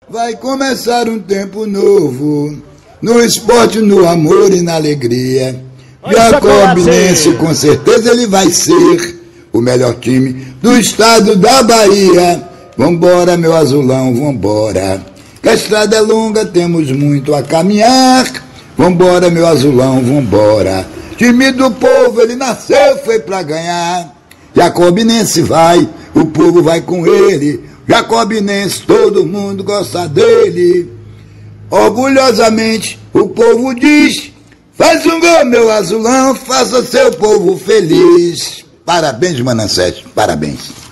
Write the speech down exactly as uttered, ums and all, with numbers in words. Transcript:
Vai começar um tempo novo, no esporte, no amor e na alegria. Jacobinense, com certeza ele vai ser o melhor time do estado da Bahia. Vambora, meu azulão, vambora. Que a estrada é longa, temos muito a caminhar. Vambora, meu azulão, vambora. Time do povo, ele nasceu, foi pra ganhar. Jacobinense vai, o povo vai com ele. Jacobinense, todo mundo gosta dele. Orgulhosamente o povo diz: faz um gol, meu azulão, faça seu povo feliz. Parabéns, Manassés, parabéns.